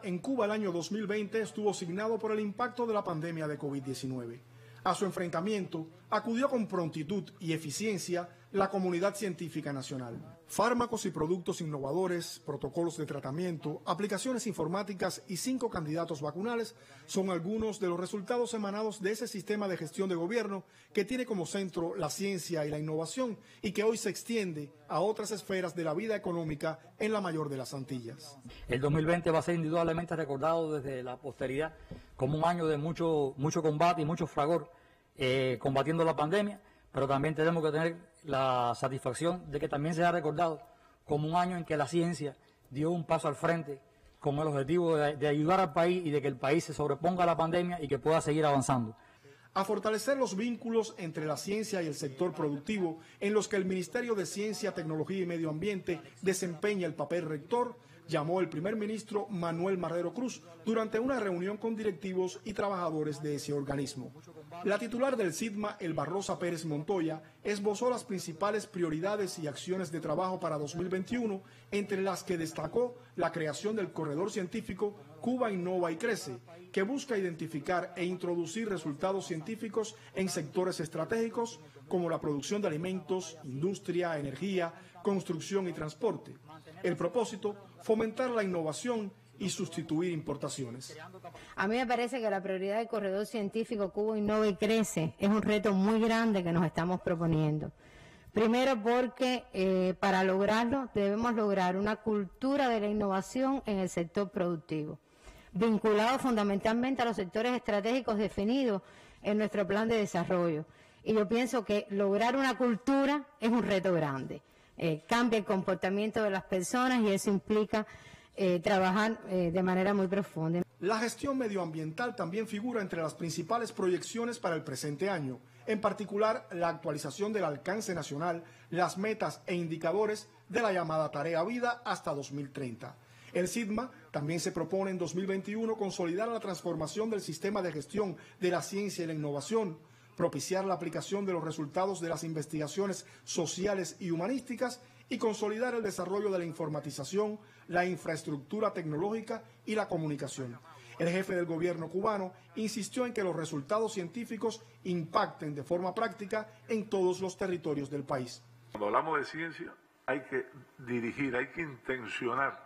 En Cuba el año 2020 estuvo signado por el impacto de la pandemia de COVID-19. A su enfrentamiento acudió con prontitud y eficiencia la comunidad científica nacional. Fármacos y productos innovadores, protocolos de tratamiento, aplicaciones informáticas y 5 candidatos vacunales son algunos de los resultados emanados de ese sistema de gestión de gobierno que tiene como centro la ciencia y la innovación y que hoy se extiende a otras esferas de la vida económica en la mayor de las Antillas. El 2020 va a ser indudablemente recordado desde la posteridad como un año de mucho combate y mucho fragor combatiendo la pandemia, pero también tenemos que tener la satisfacción de que también se ha recordado como un año en que la ciencia dio un paso al frente con el objetivo de ayudar al país y de que el país se sobreponga a la pandemia y que pueda seguir avanzando. A fortalecer los vínculos entre la ciencia y el sector productivo, en los que el Ministerio de Ciencia, Tecnología y Medio Ambiente desempeña el papel rector, llamó el primer ministro Manuel Marrero Cruz durante una reunión con directivos y trabajadores de ese organismo. La titular del SIDMA, Elba Rosa Pérez Montoya, esbozó las principales prioridades y acciones de trabajo para 2021, entre las que destacó la creación del corredor científico Cuba Innova y Crece, que busca identificar e introducir resultados científicos en sectores estratégicos como la producción de alimentos, industria, energía, construcción y transporte. El propósito, fomentar la innovación y sustituir importaciones. A mí me parece que la prioridad del corredor científico Cuba Innova y Crece es un reto muy grande que nos estamos proponiendo. Primero porque para lograrlo debemos lograr una cultura de la innovación en el sector productivo, vinculado fundamentalmente a los sectores estratégicos definidos en nuestro plan de desarrollo. Y yo pienso que lograr una cultura es un reto grande. Cambia el comportamiento de las personas y eso implica trabajar de manera muy profunda. La gestión medioambiental también figura entre las principales proyecciones para el presente año, en particular la actualización del alcance nacional, las metas e indicadores de la llamada Tarea Vida hasta 2030. El SIDMA también se propone en 2021 consolidar la transformación del sistema de gestión de la ciencia y la innovación, propiciar la aplicación de los resultados de las investigaciones sociales y humanísticas y consolidar el desarrollo de la informatización, la infraestructura tecnológica y la comunicación. El jefe del gobierno cubano insistió en que los resultados científicos impacten de forma práctica en todos los territorios del país. Cuando hablamos de ciencia, hay que dirigir, hay que intencionar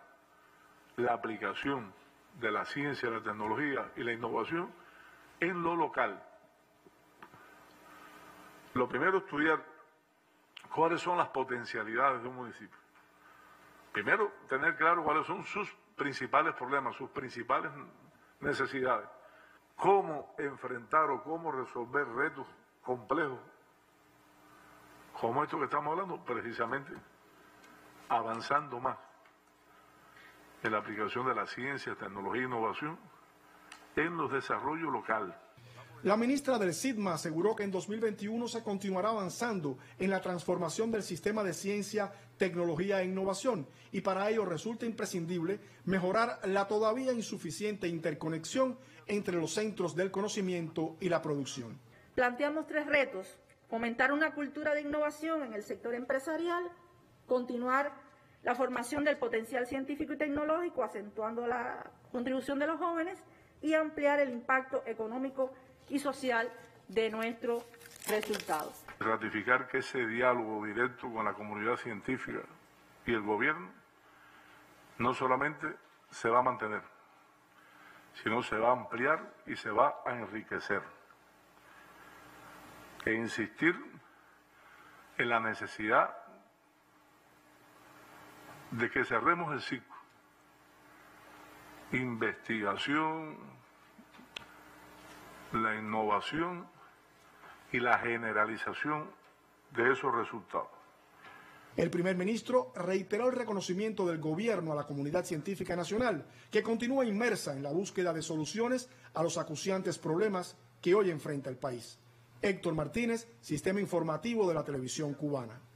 la aplicación de la ciencia, la tecnología y la innovación en lo local. Lo primero, estudiar cuáles son las potencialidades de un municipio. Primero, tener claro cuáles son sus principales problemas, sus principales necesidades. Cómo enfrentar o cómo resolver retos complejos como esto que estamos hablando, precisamente avanzando más en la aplicación de la ciencia, tecnología e innovación en los desarrollos locales. La ministra del SIDMA aseguró que en 2021 se continuará avanzando en la transformación del sistema de ciencia, tecnología e innovación y para ello resulta imprescindible mejorar la todavía insuficiente interconexión entre los centros del conocimiento y la producción. Planteamos 3 retos: fomentar una cultura de innovación en el sector empresarial, continuar la formación del potencial científico y tecnológico, acentuando la contribución de los jóvenes y ampliar el impacto económico y social de nuestros resultados. Ratificar que ese diálogo directo con la comunidad científica y el gobierno no solamente se va a mantener, sino se va a ampliar y se va a enriquecer. E insistir en la necesidad de que cerremos el ciclo. Investigación, la innovación y la generalización de esos resultados. El primer ministro reiteró el reconocimiento del gobierno a la comunidad científica nacional, que continúa inmersa en la búsqueda de soluciones a los acuciantes problemas que hoy enfrenta el país. Héctor Martínez, Sistema Informativo de la Televisión Cubana.